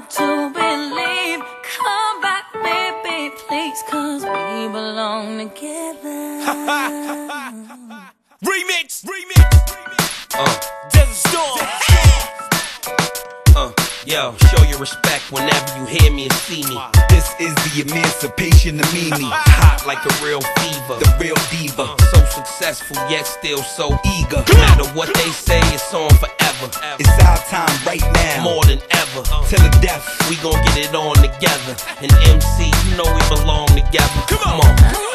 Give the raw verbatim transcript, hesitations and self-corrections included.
hard to believe. Come back, baby, please, cause we belong together. Remix, remix, remix. Uh, Desert Storm. Uh, yo, show your respect whenever you hear me and see me. This is the emancipation of Mimi. Hot like a real fever, The real diva. uh, so successful yet still so Eager. No matter what they say, it's on forever. It's our time right now. More than ever. Till the death. We gon' get it on together. And M C, you know we belong together. Come on.